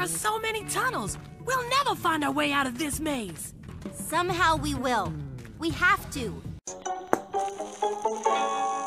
are so many tunnels. We'll never find our way out of this maze. Somehow we will. We have to.